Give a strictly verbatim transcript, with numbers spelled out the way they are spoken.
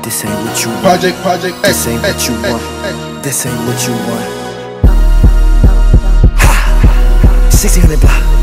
This ain't what you want. Project, project, This ain't what you X, want. X, This ain't what you want. Ha! sixteen hundred block.